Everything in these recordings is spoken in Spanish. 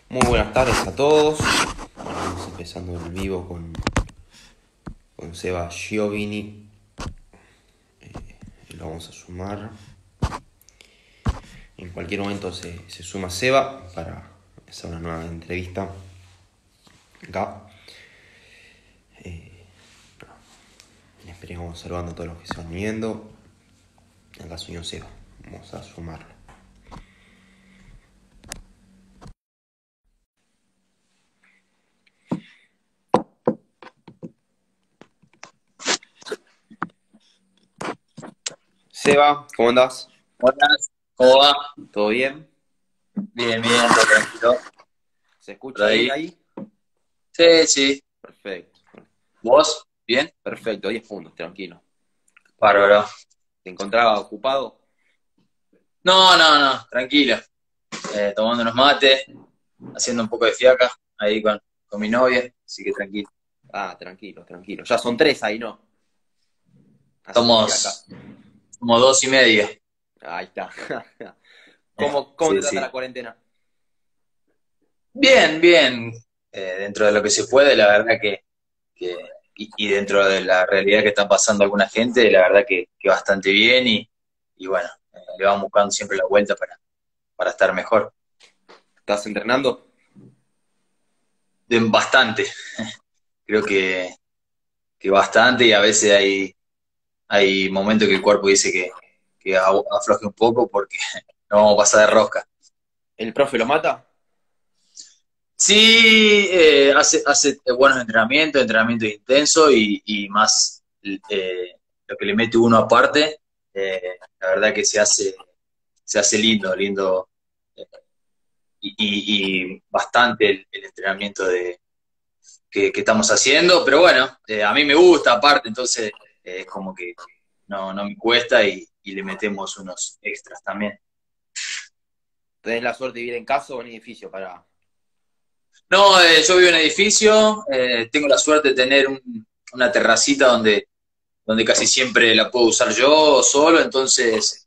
Muy buenas tardes a todos. Vamos empezando el vivo con Seba Giovini. Lo vamos a sumar. En cualquier momento se suma Seba para hacer una nueva entrevista acá. Esperemos saludando a todos los que se van uniendo. Acá soy Seba. Vamos a sumarlo. Seba, ¿cómo andás? Buenas, ¿cómo va? ¿Todo bien? Bien, bien, todo tranquilo. ¿Se ¿Por escucha bien ahí? ahí? Sí, sí. Perfecto. ¿Vos? ¿Bien? Perfecto, 10 puntos, tranquilo. Bárbaro. ¿Te encontraba ocupado? No, no, no, tranquilo. Tomando unos mates, haciendo un poco de fiaca ahí con mi novia, así que tranquilo. Ah, tranquilo, tranquilo. Ya son 3 ahí, ¿no? Haciendo fiaca. Somos, somos 2:30. Ahí está. ¿Cómo te Sí, trata la sí. cuarentena? Bien, bien. Dentro de lo que se puede, la verdad y dentro de la realidad que está pasando alguna gente, la verdad que bastante bien y bueno, le vamos buscando siempre la vuelta para estar mejor. ¿Estás entrenando? Bastante. Creo que bastante y a veces hay momentos que el cuerpo dice que afloje un poco porque no vamos a pasar de rosca. ¿El profe lo mata? Sí, hace buenos entrenamientos intensos y más lo que le mete uno aparte, la verdad que se hace lindo, lindo y bastante el entrenamiento que estamos haciendo, pero bueno, a mí me gusta aparte, entonces es como que no me cuesta y le metemos unos extras también. ¿Tenés la suerte de vivir en casa o en edificio para...? No, yo vivo en edificio, tengo la suerte de tener una terracita donde casi siempre la puedo usar yo solo, entonces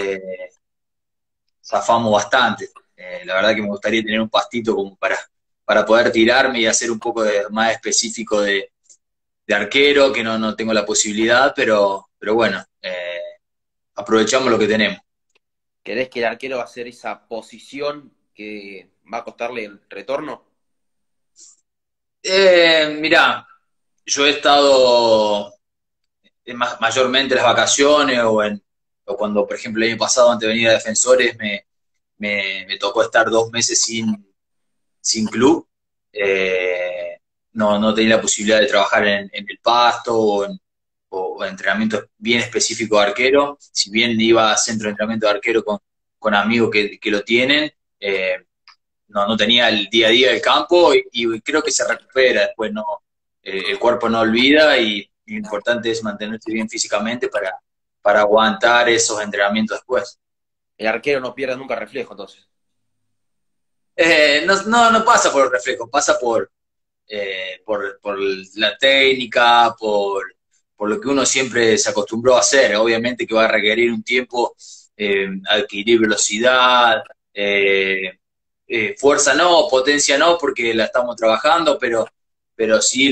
zafamos bastante. La verdad que me gustaría tener un pastito como para poder tirarme y hacer un poco más específico de arquero, que no tengo la posibilidad, pero bueno, aprovechamos lo que tenemos. ¿Querés que el arquero va a hacer esa posición que va a costarle el retorno? Mirá, yo he estado mayormente en las vacaciones o cuando, por ejemplo, el año pasado, antes de venir a Defensores, me tocó estar 2 meses sin club. No tenía la posibilidad de trabajar en el pasto o en entrenamientos bien específicos de arquero. Si bien iba a centro de entrenamiento de arquero con amigos que lo tienen, no tenía el día a día del campo y creo que se recupera después, no, el cuerpo no olvida y lo importante es mantenerse bien físicamente para aguantar esos entrenamientos después. El arquero no pierde nunca reflejo, entonces. No pasa por el reflejo, pasa por la técnica, por lo que uno siempre se acostumbró a hacer. Obviamente que va a requerir un tiempo adquirir velocidad, fuerza no, potencia no, porque la estamos trabajando, pero sí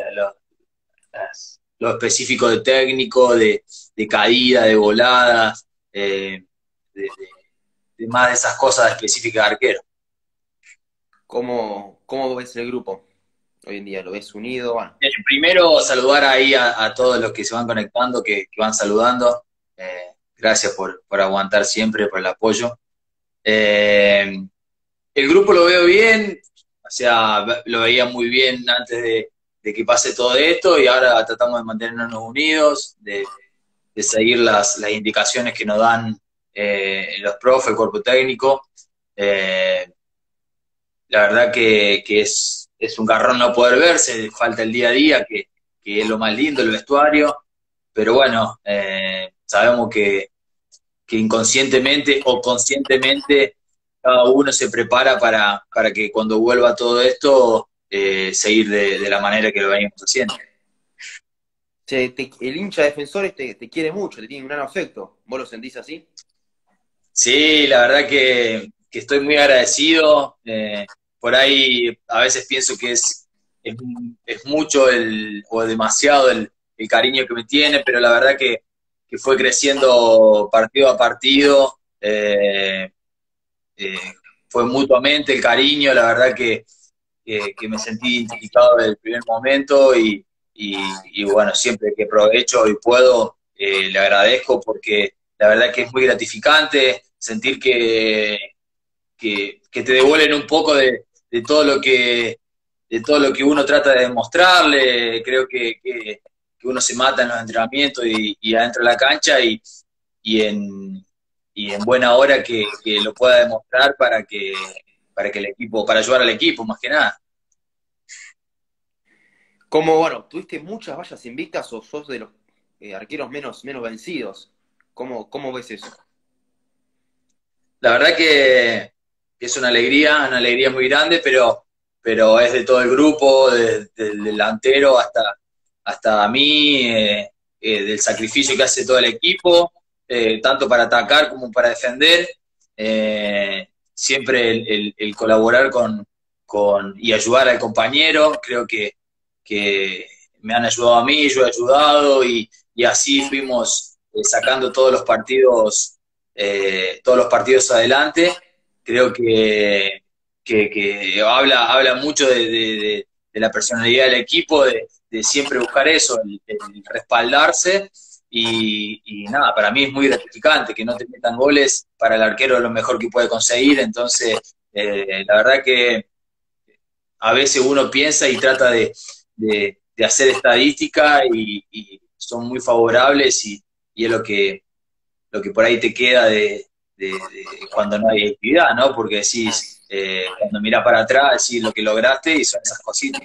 lo específico de técnico, de caída, de voladas, de, de más de esas cosas específicas de arquero. ¿Cómo ves el grupo hoy en día? ¿Lo ves unido? Bueno, Primero, saludar ahí a todos los que se van conectando, que van saludando. Gracias por aguantar siempre, por el apoyo. Eh, el grupo lo veo bien, o sea, lo veía muy bien antes de que pase todo esto y ahora tratamos de mantenernos unidos, de seguir las indicaciones que nos dan los profes, el cuerpo técnico. Eh, la verdad que es un garrón no poder verse, falta el día a día, que es lo más lindo, el vestuario, pero bueno, sabemos que inconscientemente o conscientemente cada uno se prepara para que cuando vuelva todo esto, seguir de la manera que lo venimos haciendo. el hincha de Defensores te quiere mucho, te tiene un gran afecto. ¿Vos lo sentís así? Sí, la verdad que estoy muy agradecido por ahí a veces pienso que es, es mucho o demasiado el cariño que me tiene, pero la verdad que fue creciendo partido a partido, eh, fue mutuamente el cariño, la verdad que me sentí identificado desde el primer momento y bueno, siempre que aprovecho y puedo, le agradezco porque la verdad que es muy gratificante sentir que te devuelven un poco de todo lo de todo lo que uno trata de demostrarle. Creo que uno se mata en los entrenamientos y adentro de la cancha y en, y en buena hora que lo pueda demostrar para que el equipo, para ayudar al equipo, más que nada. Como, bueno, tuviste muchas vallas invictas o sos de los arqueros menos vencidos. ¿Cómo ves eso? La verdad que es una alegría muy grande, pero es de todo el grupo, del delantero hasta mí, del sacrificio que hace todo el equipo, tanto para atacar como para defender. Siempre el colaborar y ayudar al compañero, creo que me han ayudado a mí, yo he ayudado y así fuimos sacando todos los partidos adelante. Creo que habla mucho de la personalidad del equipo, de siempre buscar eso, el respaldarse. Y nada, para mí es muy gratificante que no te metan goles para el arquero, es lo mejor que puede conseguir. Entonces, la verdad que a veces uno piensa y trata de hacer estadística y son muy favorables y es lo que por ahí te queda de cuando no hay actividad, ¿no? Porque decís, cuando mirás para atrás, decís lo que lograste y son esas cositas.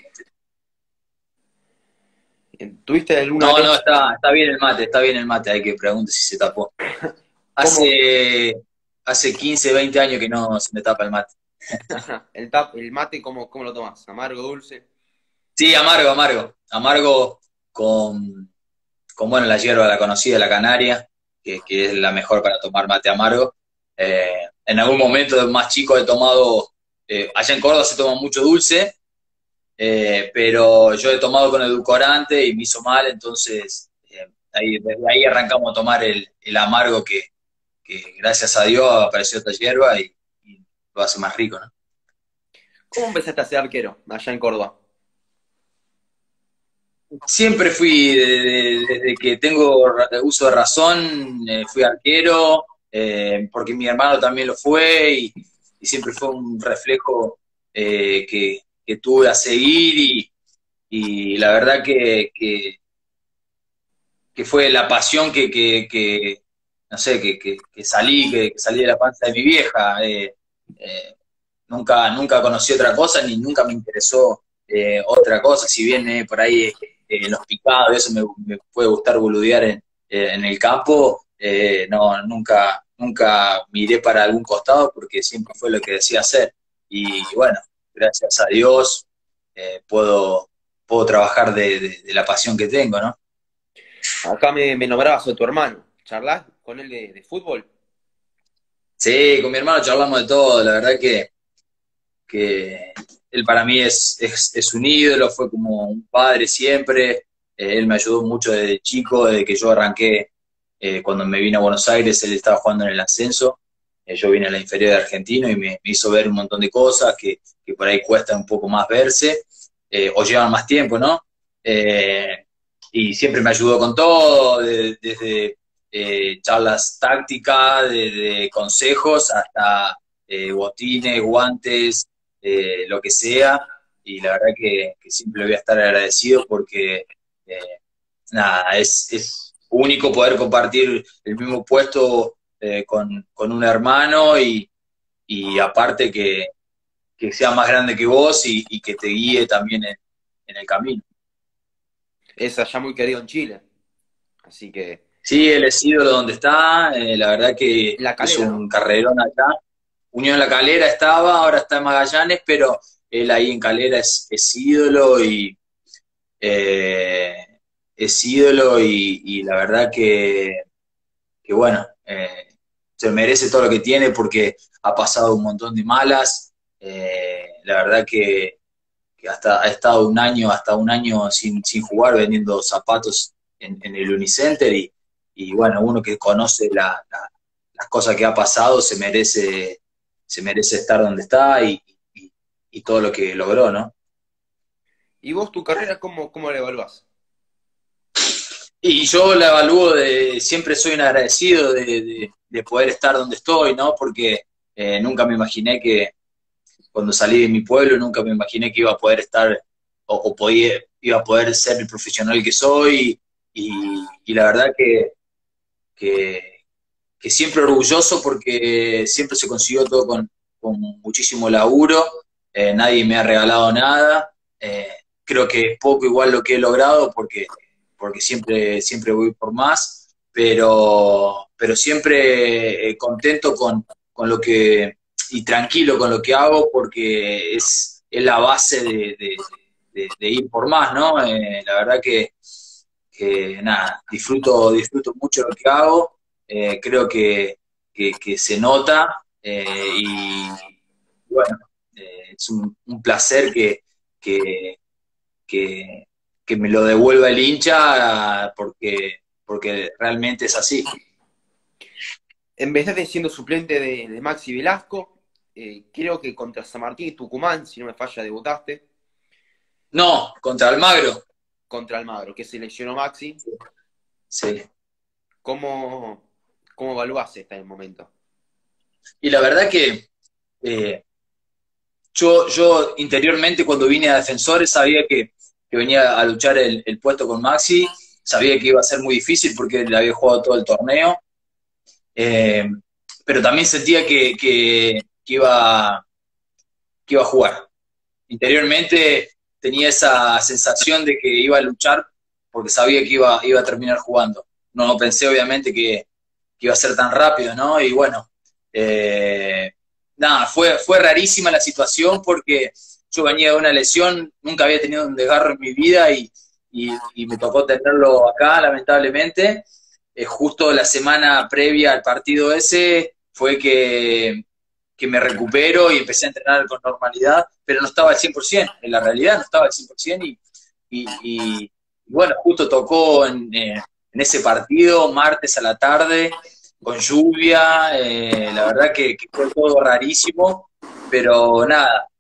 ¿Tuviste alguna No, no, anécdota? está bien el mate, hay que preguntar si se tapó. ¿Cómo Hace 15, 20 años que no se me tapa el mate. el mate, cómo lo tomás? ¿Amargo, dulce? Sí, amargo, amargo. Amargo bueno, la hierba la conocida, la canaria, que es la mejor para tomar mate amargo. En algún momento de más chico he tomado, allá en Córdoba se toma mucho dulce, pero yo he tomado con edulcorante y me hizo mal, entonces desde ahí arrancamos a tomar el amargo que gracias a Dios apareció esta hierba y lo hace más rico, ¿no? ¿Cómo empezaste a ser arquero allá en Córdoba? Siempre fui, desde que tengo uso de razón, fui arquero, porque mi hermano también lo fue y siempre fue un reflejo que tuve a seguir y la verdad que fue la pasión no sé, que salí de la panza de mi vieja. Nunca conocí otra cosa ni nunca me interesó otra cosa, si bien por ahí los picados, eso me puede gustar boludear en el campo, no, nunca miré para algún costado porque siempre fue lo que decía hacer. Y bueno, gracias a Dios puedo trabajar de la pasión que tengo, ¿no? Acá me nombrabas a tu hermano. ¿Charlás con él de fútbol? Sí, con mi hermano charlamos de todo, la verdad que él para mí es un ídolo, fue como un padre siempre, él me ayudó mucho desde chico, desde que yo arranqué, cuando me vine a Buenos Aires, él estaba jugando en el ascenso, yo vine a la inferior de Argentino y me hizo ver un montón de cosas que por ahí cuesta un poco más verse, o llevan más tiempo, ¿no? Eh, y siempre me ayudó con todo, desde charlas tácticas, desde consejos hasta botines, guantes, lo que sea, y la verdad que siempre le voy a estar agradecido porque, eh, nada, es único poder compartir el mismo puesto con un hermano y aparte que sea más grande que vos y que te guíe también en el camino. Es allá muy querido en Chile. Así que, Sí, él es ídolo donde está, la verdad que La hizo Calera, un ¿no? carrerón acá. Unión La Calera estaba, ahora está en Magallanes, pero él ahí en Calera es ídolo eh, y la verdad que bueno, se merece todo lo que tiene porque ha pasado un montón de malas, La verdad que hasta ha estado hasta un año sin jugar, vendiendo zapatos en el Unicenter, y bueno, uno que conoce las cosas que ha pasado se merece estar donde está y, y todo lo que logró, ¿no? ¿Y vos tu carrera cómo la evaluás? Y yo la evalúo siempre soy un agradecido de poder estar donde estoy, ¿no? Porque nunca me imaginé que cuando salí de mi pueblo, nunca me imaginé que iba a poder estar iba a poder ser el profesional que soy, y la verdad que, que siempre orgulloso porque siempre se consiguió todo con muchísimo laburo, nadie me ha regalado nada, creo que es poco igual lo que he logrado porque siempre voy por más, pero siempre contento con lo que, y tranquilo con lo que hago, porque es la base de ir por más, ¿no? La verdad que nada, disfruto mucho lo que hago, creo que se nota, y bueno, es un placer que, que, que me lo devuelva el hincha, porque realmente es así. Empezaste siendo suplente de Maxi Velasco, creo que contra San Martín y Tucumán, si no me falla, debutaste, No, contra Almagro. contra Almagro, que se lesionó Maxi. Sí. ¿Cómo, cómo evaluás en el momento? Y la verdad que yo interiormente, cuando vine a Defensores, sabía que venía a luchar el puesto con Maxi, sabía que iba a ser muy difícil porque le había jugado todo el torneo, eh, pero también sentía que iba a jugar. Interiormente tenía esa sensación de que iba a luchar porque sabía que iba a terminar jugando. No pensé obviamente que iba a ser tan rápido, ¿no? Y bueno, nada, fue rarísima la situación porque yo venía de una lesión, nunca había tenido un desgarro en mi vida, y me tocó tenerlo acá, lamentablemente. Justo la semana previa al partido ese fue que me recupero y empecé a entrenar con normalidad, pero no estaba al 100%, en la realidad no estaba al 100%, y bueno, justo tocó en ese partido, martes a la tarde, con lluvia, la verdad que fue todo rarísimo, pero nada,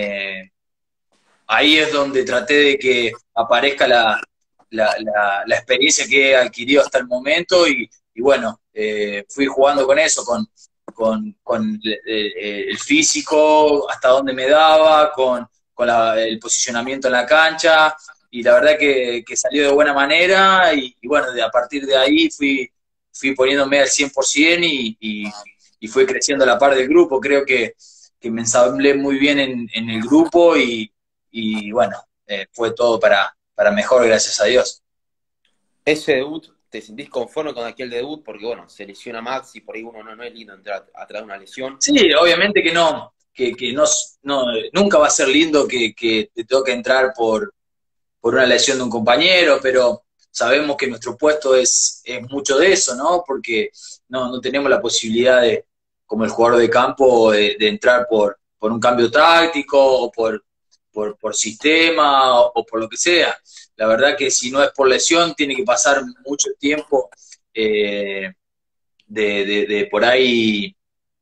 ahí es donde traté de que aparezca la experiencia que he adquirido hasta el momento, y bueno, fui jugando con eso, con el físico, hasta donde me daba, con el posicionamiento en la cancha, y la verdad que salió de buena manera, y bueno, a partir de ahí fui poniéndome al 100%, y fui creciendo a la par del grupo. Creo que me ensamblé muy bien en el grupo, y bueno, fue todo para mejor, gracias a Dios. Ese debut, ¿te sentís conforme con aquel debut? Porque bueno, se lesiona Maxi, por ahí uno no es lindo entrar atrás de una lesión. Sí, obviamente que no, que no, nunca va a ser lindo que te toque entrar por una lesión de un compañero, pero sabemos que nuestro puesto es mucho de eso, ¿no? Porque no tenemos la posibilidad de, como el jugador de campo, de entrar por un cambio táctico, o por sistema, o por lo que sea. La verdad que si no es por lesión, tiene que pasar mucho tiempo, de por ahí,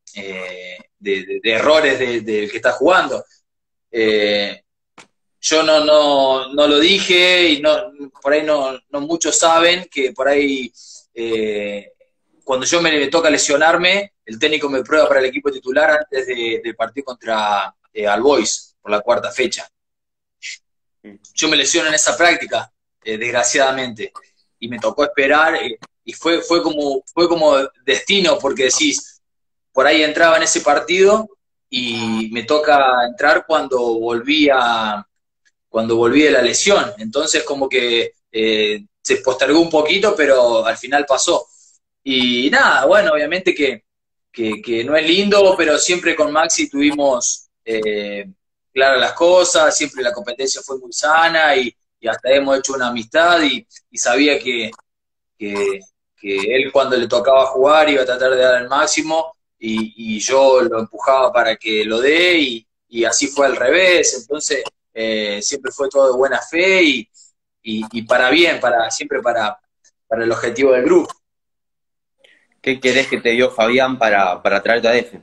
de errores del que está jugando. Eh, yo no lo dije, y por ahí no muchos saben que por ahí, cuando yo me toca lesionarme, el técnico me prueba para el equipo titular antes del partido contra Albois por la cuarta fecha. Yo me lesiono en esa práctica, desgraciadamente, y me tocó esperar, y fue como destino, porque decís, por ahí entraba en ese partido y me toca entrar cuando volví de la lesión. Entonces como que se postergó un poquito, pero al final pasó. Y nada, bueno, obviamente que no es lindo, pero siempre con Maxi tuvimos claras las cosas, siempre la competencia fue muy sana, y hasta hemos hecho una amistad, y sabía que, que él, cuando le tocaba jugar, iba a tratar de dar el máximo, y yo lo empujaba para que lo dé, y así fue al revés, entonces siempre fue todo de buena fe y para bien, siempre para el objetivo del grupo. ¿Qué querés que te dio Fabián para traerte a DF?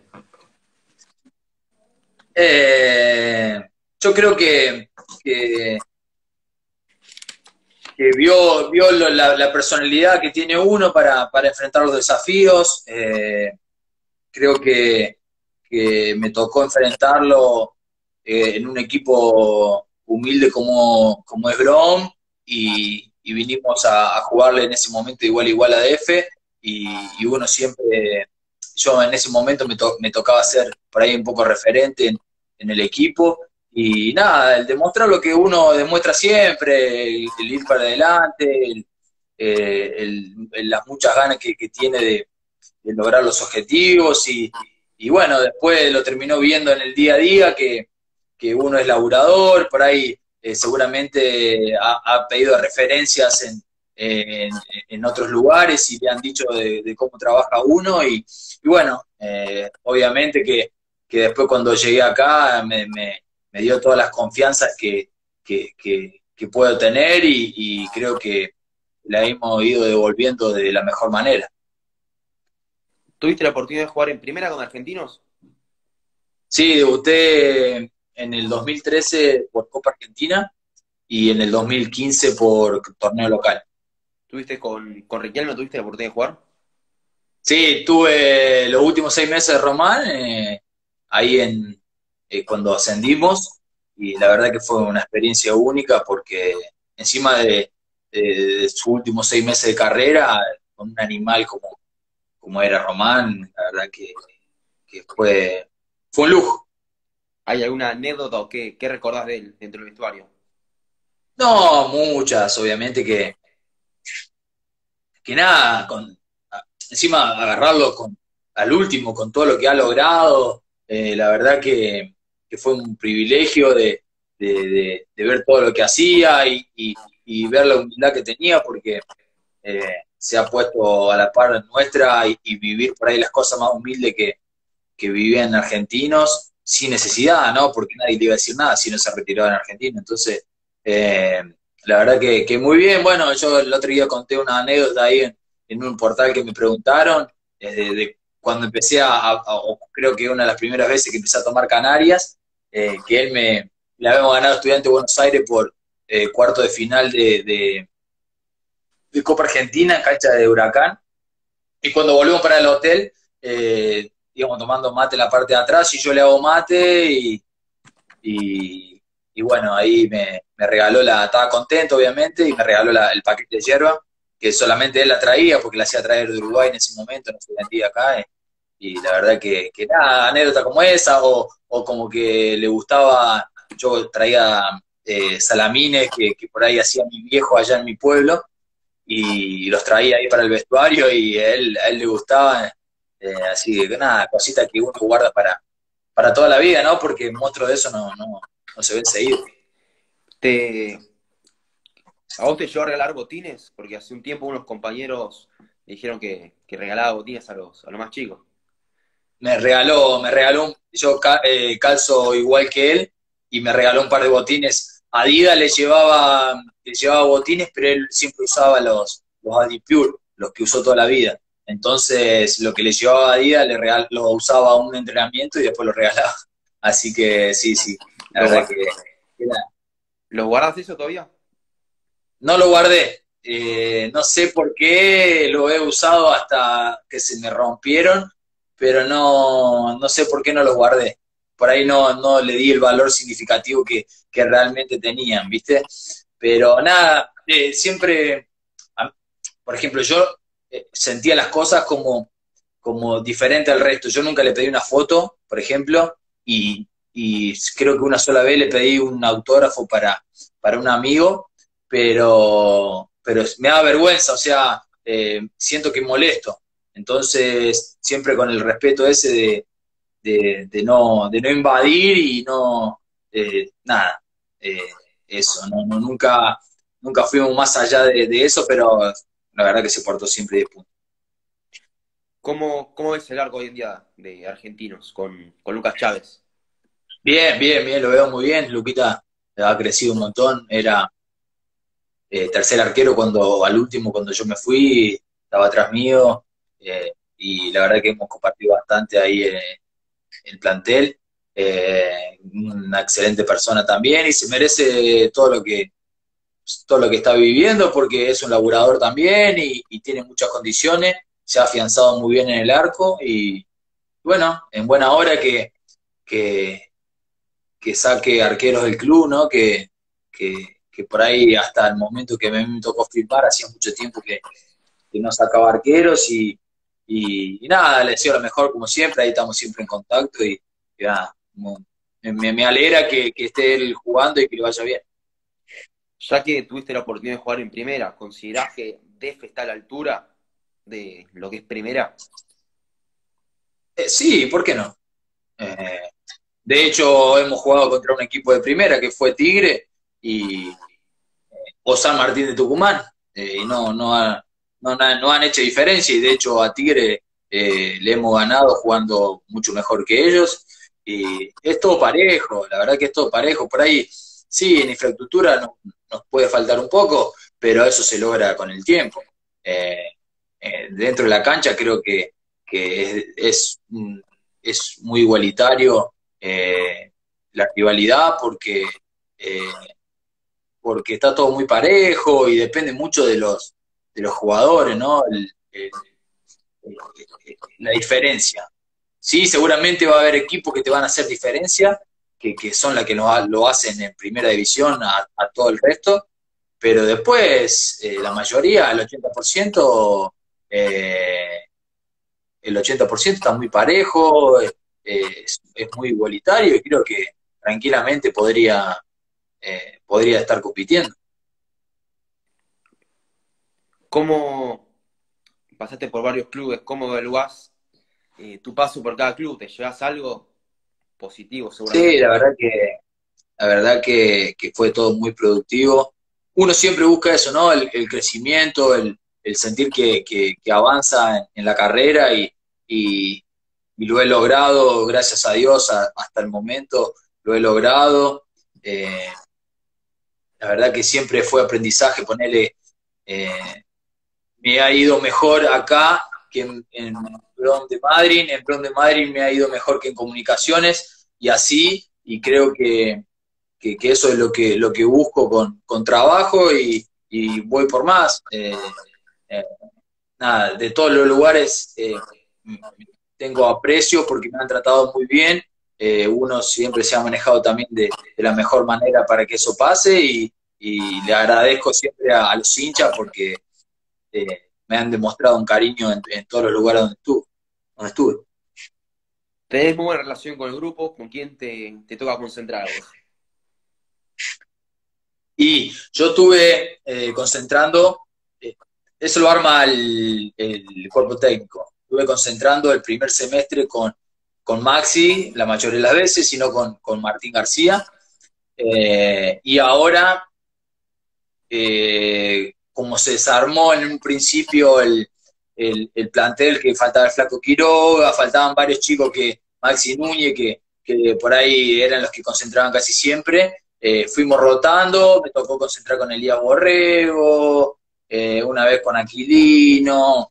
Yo creo que, que vio la personalidad que tiene uno para enfrentar los desafíos. Creo que me tocó enfrentarlo en un equipo humilde como es Brom y vinimos a jugarle en ese momento igual a DF y uno siempre, yo en ese momento me tocaba ser por ahí un poco referente en el equipo y nada, el demostrar lo que uno demuestra siempre, el ir para adelante, las muchas ganas que tiene de lograr los objetivos y bueno, después lo terminó viendo en el día a día que uno es laburador, por ahí seguramente ha pedido referencias en, en otros lugares y le han dicho de cómo trabaja uno y bueno, obviamente que después cuando llegué acá me dio todas las confianzas que puedo tener y creo que la hemos ido devolviendo de la mejor manera. ¿Tuviste la oportunidad de jugar en primera con argentinos? Sí, debuté en el 2013 por Copa Argentina y en el 2015 por torneo local. ¿Tuviste con Riquelme, tuviste la oportunidad de jugar? Sí, tuve los últimos 6 meses de Román, ahí cuando ascendimos, y la verdad que fue una experiencia única porque encima de sus últimos 6 meses de carrera, con un animal como era Román, la verdad que fue un lujo. ¿Hay alguna anécdota o qué recordás de él dentro del vestuario? No, muchas, obviamente que nada, encima agarrarlo al último, con todo lo que ha logrado, la verdad que fue un privilegio de ver todo lo que hacía y ver la humildad que tenía, porque se ha puesto a la par nuestra y vivir por ahí las cosas más humildes que vivían argentinos sin necesidad, ¿no? Porque nadie le iba a decir nada si no se retiraba en Argentina. Entonces, eh, la verdad que muy bien. Bueno, yo el otro día conté una anécdota ahí en un portal que me preguntaron, de cuando empecé o creo que una de las primeras veces que empecé a tomar Canarias, que le habíamos ganado a Estudiantes de Buenos Aires por cuarto de final de Copa Argentina en cancha de Huracán. Y cuando volvemos para el hotel, íbamos tomando mate en la parte de atrás y yo le hago mate y bueno, ahí me regaló estaba contento obviamente, y me regaló el paquete de hierba, que solamente él la traía porque la hacía traer de Uruguay en ese momento, no se vendía acá, y la verdad que nada, anécdota como esa, o como que le gustaba, yo traía salamines que por ahí hacía mi viejo allá en mi pueblo, y los traía ahí para el vestuario y a él le gustaba, así que nada, cositas que uno guarda para toda la vida, ¿no? Porque monstruos de eso no se ven seguido. Te, ¿A vos te llevó a regalar botines? Porque hace un tiempo unos compañeros dijeron que regalaba botines a los más chicos. Yo calzo igual que él y me regaló un par de botines. Adidas le llevaba botines, pero él siempre usaba los Adipure, los que usó toda la vida. Entonces, lo que le llevaba a Adidas lo usaba a un entrenamiento y después lo regalaba. Así que sí, sí, la ¿Los, verdad guar- que los guardás eso todavía? no lo guardé. No sé por qué lo he usado hasta que se me rompieron, pero no sé por qué no los guardé. Por ahí no le di el valor significativo que realmente tenían, ¿viste? Pero nada, siempre, por ejemplo, yo sentía las cosas como diferente al resto. Yo nunca le pedí una foto, por ejemplo, y creo que una sola vez le pedí un autógrafo para un amigo, pero me da vergüenza, o sea, siento que molesto. Entonces, siempre con el respeto ese de no invadir y nada, eh, eso, nunca fuimos más allá de eso, pero la verdad que se portó siempre de punto. ¿Cómo es el arco hoy en día de argentinos con Lucas Chávez? Bien, bien, bien, lo veo muy bien. Luquita ha crecido un montón. Era tercer arquero al último, cuando yo me fui, estaba atrás mío. Y la verdad que hemos compartido bastante ahí en el plantel. Una excelente persona también y se merece todo lo que está viviendo porque es un laburador también y tiene muchas condiciones. Se ha afianzado muy bien en el arco y bueno, en buena hora que, que saque arqueros del club, ¿no? Que por ahí hasta el momento que me tocó firmar, hacía mucho tiempo que no sacaba arqueros y nada, le deseo lo mejor como siempre, ahí estamos siempre en contacto y nada, me alegra que esté él jugando y que le vaya bien. Ya que tuviste la oportunidad de jugar en primera, ¿considerás que DF está a la altura de lo que es primera? Sí, ¿por qué no? Eh, de hecho, hemos jugado contra un equipo de primera que fue Tigre y o San Martín de Tucumán. Y no han hecho diferencia y de hecho a Tigre le hemos ganado jugando mucho mejor que ellos. Y es todo parejo, la verdad que es todo parejo. Por ahí, sí, en infraestructura nos puede faltar un poco, pero eso se logra con el tiempo. Eh, Dentro de la cancha creo que es muy igualitario la rivalidad eh, porque está todo muy parejo y depende mucho de los jugadores, ¿no? La diferencia. Sí, seguramente va a haber equipos que te van a hacer diferencia, que son las que lo hacen en primera división a todo el resto, pero después la mayoría, eh, el 80% está muy parejo, es muy igualitario y creo que tranquilamente podría estar compitiendo. ¿Cómo pasaste por varios clubes? ¿Cómo evaluás tu paso por cada club? ¿Te llevas algo positivo Sí, seguramente? la verdad que fue todo muy productivo. Uno siempre busca eso, ¿no? El crecimiento, el sentir que avanza en la carrera y, y lo he logrado, gracias a Dios, hasta el momento lo he logrado. Eh, la verdad que siempre fue aprendizaje, ponerle, eh, me ha ido mejor acá que en Bron de Madrid, en Bron de Madrid me ha ido mejor que en comunicaciones y así, y creo que eso es lo que busco con trabajo y voy por más. Eh, Nada, de todos los lugares tengo aprecio porque me han tratado muy bien. Uno siempre se ha manejado también de la mejor manera para que eso pase y le agradezco siempre a los hinchas porque me han demostrado un cariño en todos los lugares donde estuve. ¿Tenés muy buena relación con el grupo? ¿Con quién te toca concentrar a vos? Y yo estuve concentrando, eh, eso lo arma el cuerpo técnico. Estuve concentrando el primer semestre con Maxi, la mayoría de las veces, sino con Martín García. Y ahora, como se desarmó en un principio el plantel, que faltaba el Flaco Quiroga, faltaban varios chicos Maxi Núñez, que por ahí eran los que concentraban casi siempre. Fuimos rotando, me tocó concentrar con Elías Borrego, una vez con Aquilino,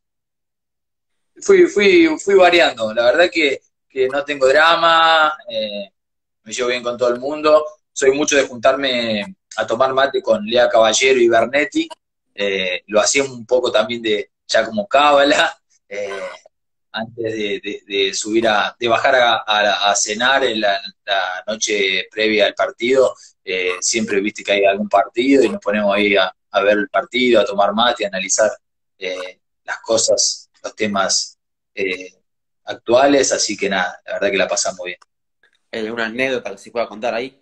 fui variando, la verdad que no tengo drama, me llevo bien con todo el mundo, soy mucho de juntarme a tomar mate con Lea Caballero y Bernetti, lo hacía un poco también ya como cábala, antes de subir de bajar a cenar en la noche previa al partido, siempre viste que hay algún partido y nos ponemos ahí a ver el partido, a tomar mate, a analizar las cosas, los temas eh, actuales, así que nada, la verdad que la pasamos bien. ¿Alguna anécdota que se pueda contar ahí?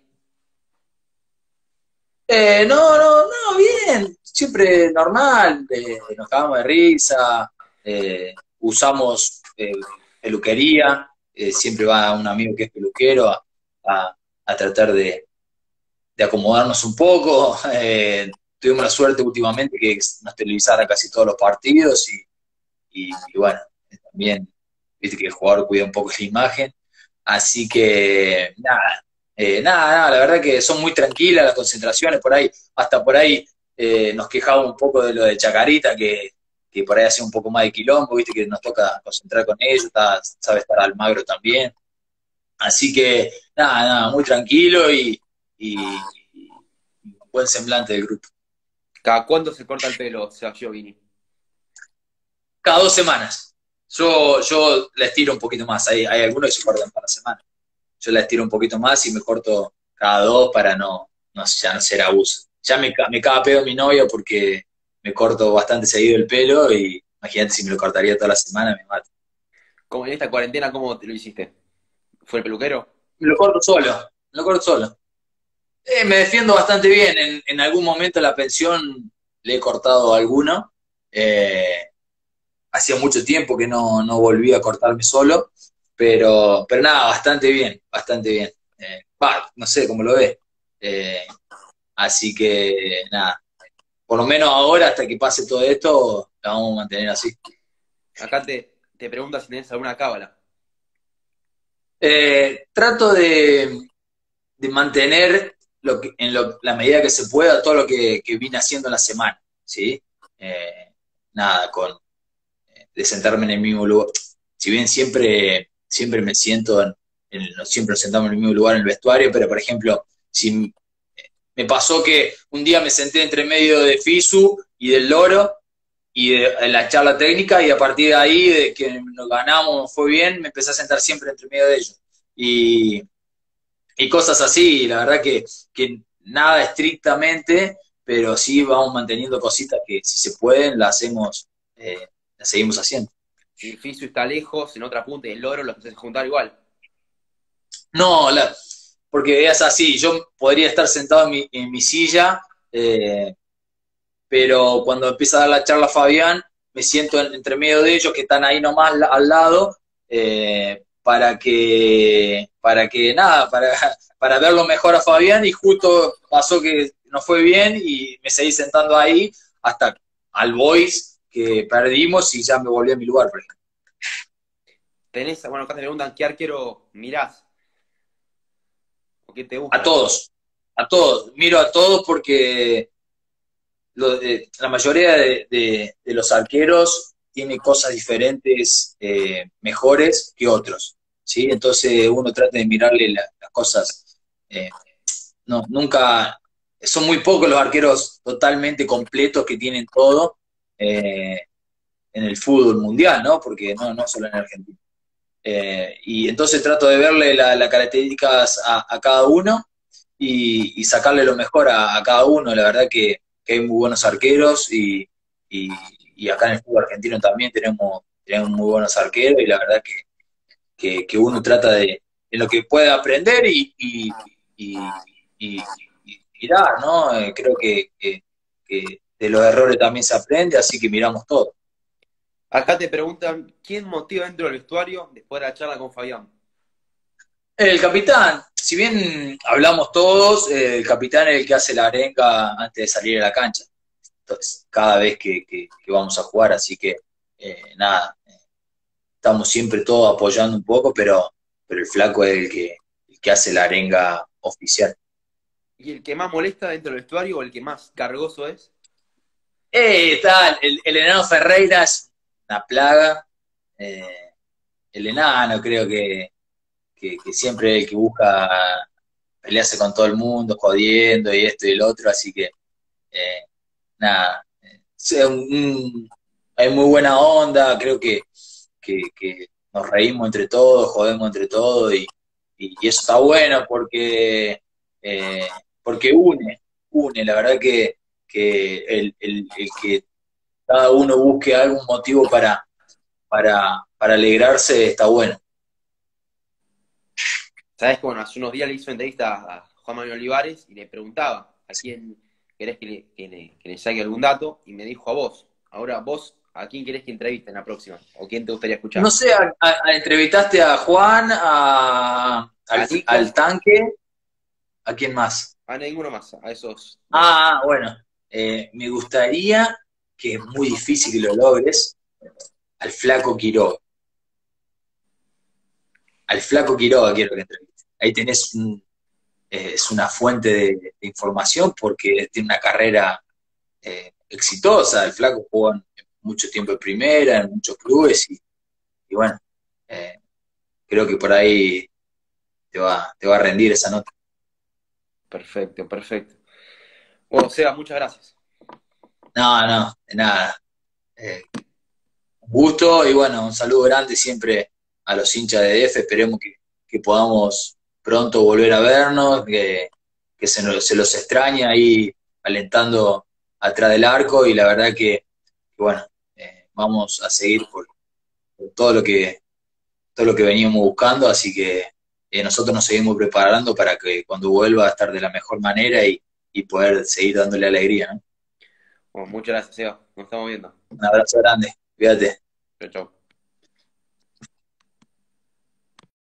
No, bien, siempre normal, nos cagamos de risa, usamos peluquería, siempre va un amigo que es peluquero a, a tratar de acomodarnos un poco. Tuvimos la suerte últimamente que nos televisaran casi todos los partidos y bueno, también viste que el jugador cuida un poco la imagen, así que nada, Nada, la verdad que son muy tranquilas las concentraciones, por ahí, hasta por ahí nos quejamos un poco de lo de Chacarita, que por ahí hace un poco más de quilombo, viste que nos toca concentrar con ellos, sabe estar Almagro también. Así que, nada, muy tranquilo y un buen semblante del grupo. ¿Cada cuándo se corta el pelo, Sergio Vini? Cada 2 semanas. Yo la estiro un poquito más. Hay algunos que se cortan para la semana. Yo la estiro un poquito más y me corto cada 2 para ya no ser abuso. Ya me caga pedo mi novia porque me corto bastante seguido el pelo y imagínate si me lo cortaría toda la semana, me mata. Como en esta cuarentena, ¿cómo te lo hiciste? ¿Fue el peluquero? Me lo corto solo, me lo corto solo. Me defiendo bastante bien. En algún momento la pensión le he cortado alguno. Eh, Hacía mucho tiempo que no volví a cortarme solo, pero nada, bastante bien, bastante bien. No sé cómo lo ves. Eh, Así que nada, por lo menos ahora, hasta que pase todo esto, la vamos a mantener así. Acá te pregunta si tenés alguna cábala. Trato de mantener la medida que se pueda todo lo que vine haciendo en la semana, ¿sí? Nada, de sentarme en el mismo lugar. Si bien siempre me siento, siempre nos sentamos en el mismo lugar en el vestuario, pero por ejemplo, si me pasó que un día me senté entre medio de Fisu y del Loro y de la charla técnica y a partir de ahí, de que nos ganamos, nos fue bien, me empecé a sentar siempre entre medio de ellos. Y, y cosas así, la verdad que nada estrictamente, pero sí vamos manteniendo cositas que si se pueden las seguimos haciendo. Si el fisio está lejos, en otra punta y el loro, los haces juntar igual. No, porque es así, yo podría estar sentado en mi silla, eh, pero cuando empieza a dar la charla Fabián, me siento entre medio de ellos que están ahí nomás al lado, para que nada, para verlo mejor a Fabián y justo pasó que no fue bien y me seguí sentando ahí hasta al Boys que perdimos y ya me volví a mi lugar, por ejemplo. Bueno, acá te preguntan qué arquero mirás o qué te A gusta. todos, a todos, miro a todos porque la mayoría de los arqueros tiene cosas diferentes, mejores que otros, ¿sí? Entonces uno trata de mirarle las cosas, eh, no, nunca, son muy pocos los arqueros totalmente completos que tienen todo eh, en el fútbol mundial, ¿no? Porque no solo en Argentina. Y entonces trato de verle las características a cada uno y sacarle lo mejor a cada uno. La verdad que hay muy buenos arqueros y, y acá en el fútbol argentino también tenemos muy buenos arqueros y la verdad que uno trata de lo que puede aprender y dar, ¿no? Creo que de los errores también se aprende, así que miramos todo. Acá te preguntan quién motiva dentro del vestuario después de la charla con Fabián. El capitán, si bien hablamos todos, el capitán es el que hace la arenga antes de salir a la cancha. Entonces, cada vez que vamos a jugar, así que nada, estamos siempre todos apoyando un poco, pero el flaco es el que hace la arenga oficial. ¿Y el que más molesta dentro del vestuario o el que más cargoso es? Está el enano Ferreira, es una plaga. eh, el enano creo que siempre es el que busca pelearse con todo el mundo, jodiendo y esto y el otro, así que eh, nada, hay muy buena onda, creo que nos reímos entre todos, jodemos entre todos y eso está bueno eh, porque une, la verdad que el que cada uno busque algún motivo para alegrarse está bueno. Sabes que bueno, hace unos días le hizo entrevista a Juan Manuel Olivares y le preguntaba a quién querés que le saque algún dato y me dijo a vos. Ahora vos, ¿a quién querés que entreviste en la próxima? ¿O quién te gustaría No escuchar? sé, entrevistaste a Juan, ¿A Nico? al tanque, ¿a quién más? A ninguno más, a esos dos. Bueno, me gustaría, que es muy difícil que lo logres, al flaco Quiroga. Al flaco Quiroga quiero que entrevistes. Ahí tenés es una fuente de información porque tiene una carrera exitosa. El flaco jugó mucho tiempo en primera, en muchos clubes y bueno, eh, creo que por ahí te va a rendir esa nota. Perfecto, perfecto. Bueno, Seba, muchas gracias. No, no, de nada. Eh, un gusto y bueno, un saludo grande siempre a los hinchas de DF. Esperemos que podamos pronto volver a vernos, que se los extraña ahí alentando atrás del arco y la verdad que bueno, vamos a seguir por todo lo que veníamos buscando, así que nosotros nos seguimos preparando para que cuando vuelva a estar de la mejor manera y poder seguir dándole alegría, ¿no? Bueno, muchas gracias, Seba. Nos estamos viendo. Un abrazo grande, cuídate. Chau, chau.